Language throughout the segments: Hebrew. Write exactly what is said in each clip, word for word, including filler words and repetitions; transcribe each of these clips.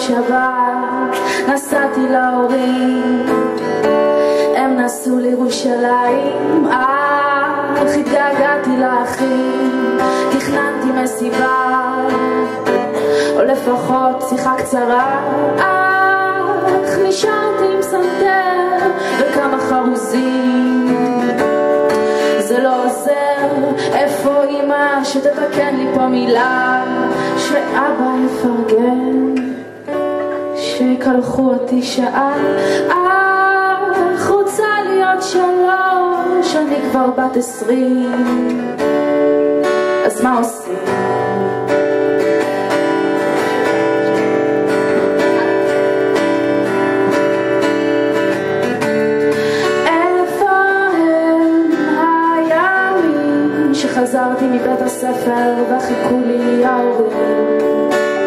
שבת נסעתי להורים, הם נסעו לירושלים, אך התגעגעתי לאחים, תכננתי מסיבה או לפחות שיחה קצרה, אך נשארתי עם סנטר וכמה חרוזים. זה לא עוזר, איפה אמא שתתקן לי פה מילה, שאבא יפרגן, שיקלחו אותי שעה, אך רוצה להיות שלוש, אני כבר בת עשרים, אז מה עושים? חזרתי מבית הספר וחיכו לי ההורים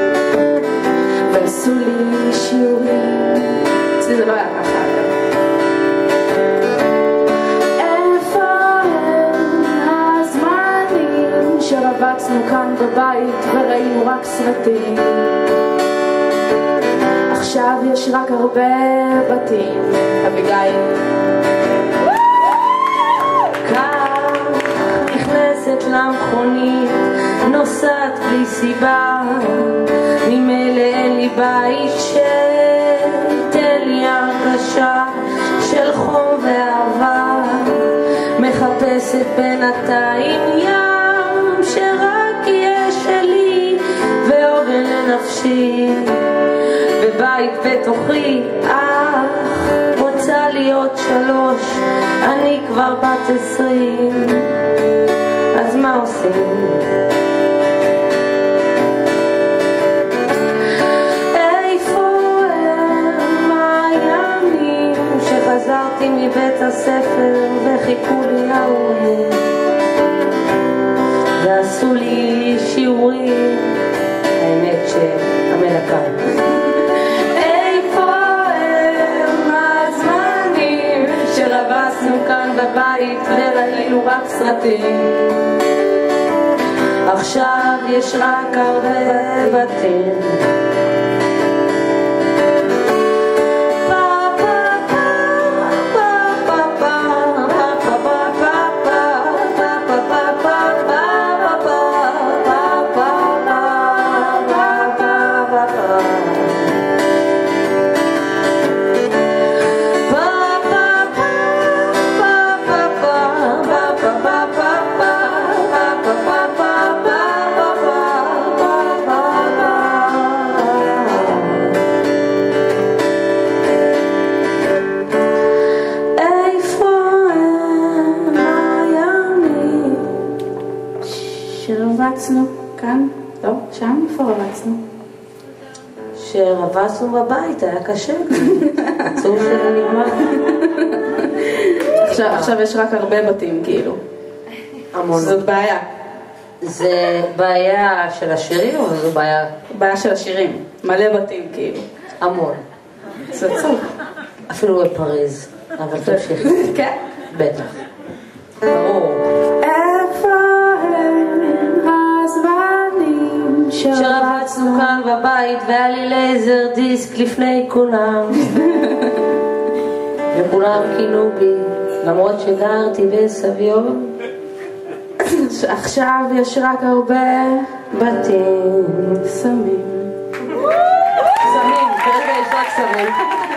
ועשו לי שיעורים, אצלי זה לא היה ככה. איפה הם הזמנים שרבצנו כאן בבית וראינו רק סרטים? עכשיו יש רק הרבה בתים. אביגיל למכונית, נוסעת בלי סיבה, ממילא אין לי בית שתן לי הרגשה של חום ואהבה, מחפשת בינתיים ים שרק יהיה שלי ועוגן לנפשי, בבית בתוכי, אך רוצה להיות שלוש, אני כבר בת עשרים, אז מה עושים? איפה הם הימים שחזרתי מבית הספר וחיכו לי ההורים ועשו לי שיעורים, האמת שהמלכה. איפה הם הזמנים שרבצנו כאן בבית וראינו רק סרטים? עכשיו יש רק הרבה בתים. שרבצנו כאן, לא, שם איפה רבצנו? שרבצנו בבית, היה קשה, עצוב שזה נגמר. עכשיו יש רק הרבה בתים כאילו. המון. זאת בעיה. זה בעיה של השירים או זו בעיה? בעיה של השירים, מלא בתים כאילו. המון. זה עצוב. אפילו בפריז, אבל תמשיך. כן? בטח. ברור. שרבצנו כאן בבית והיה לי לייזר דיסק לפני כולם וכולם כינו בי למרות שגרתי בסביון, עכשיו יש רק הרבה בתים. סמים סמים, כרגע יש רק סמים.